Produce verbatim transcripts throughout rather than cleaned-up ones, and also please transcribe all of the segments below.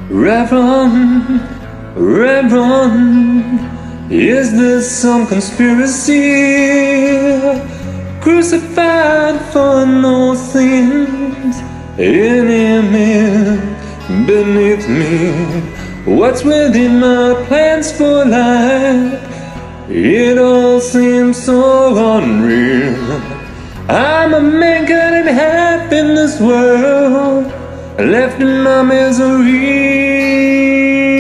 Reverend, Reverend, is this some conspiracy? Crucified for no sins, enemy beneath me. What's within my plans for life? It all seems so unreal. I'm a man cut in half in this world, left in my misery.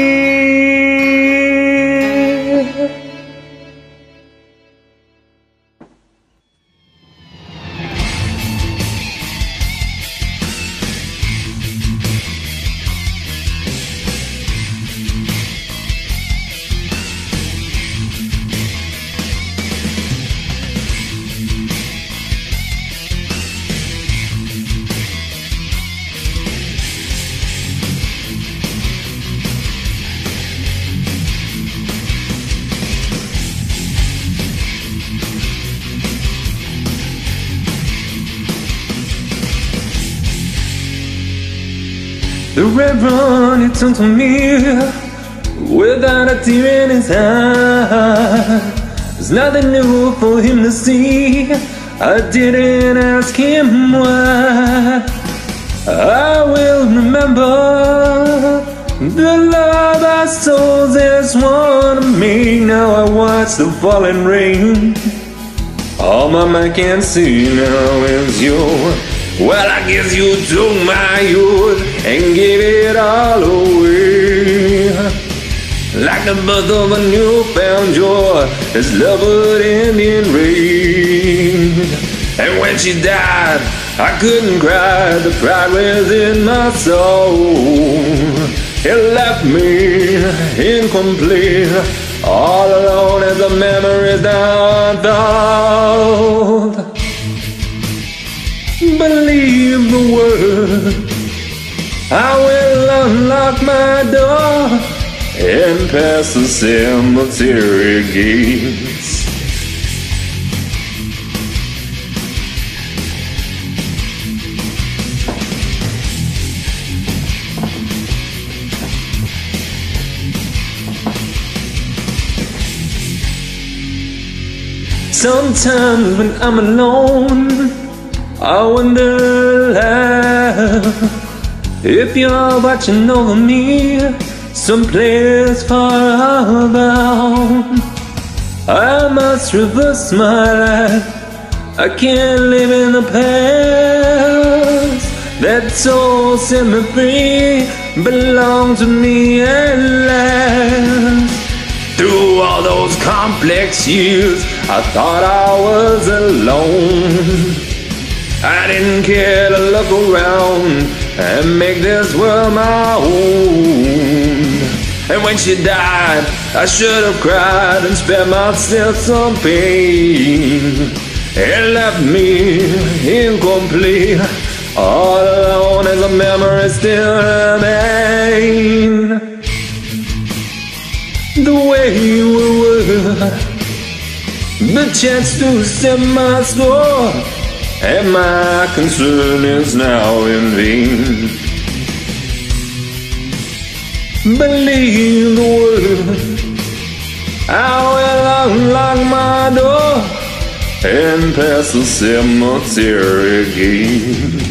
The Reverend, he turned to me without a tear in his eye. There's nothing new for him to see. I didn't ask him why. I will remember the love our souls has won to me. Now I watch the falling rain. All my mind can see now is you. Well, I guess you took my youth and gave it all away. Like the birth of a newfound joy, as love would end in rain. And when she died, I couldn't cry, the pride was in my soul. It left me incomplete, all alone as the memories now unfold. Believe the word, I will unlock my door and pass the cemetery gates. Sometimes when I'm alone, I wonder aloud if you're watching over me someplace far above. I must reverse my life, I can't live in the past. That soul set me free, belonged to me at last. Through all those complex years, I thought I was alone. I didn't care to look around and make this world my own. And when she died, I should have cried and spared myself some pain. It left me incomplete, all alone as a memory still remains. The way we were, the chance to set my soul, and my concern is now in vain. Believe the word, I will unlock my door and pass the cemetery gate.